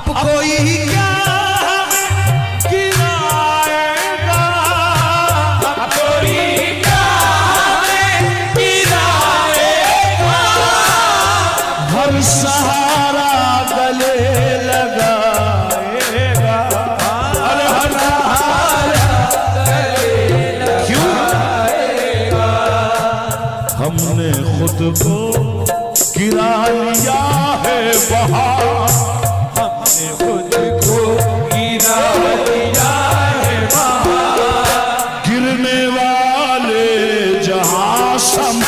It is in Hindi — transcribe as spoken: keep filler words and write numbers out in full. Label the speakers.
Speaker 1: कोई क्या गिराएगा, अब कोई क्या गिराएगा। हर सहारा गले लगाएगा, हर सहारा गले लगाएगा। हमने खुद को गिरा लिया है वहाँ, हमने खुद को गिरा लिया है वहाँ। गिरने वाले जहाँ सम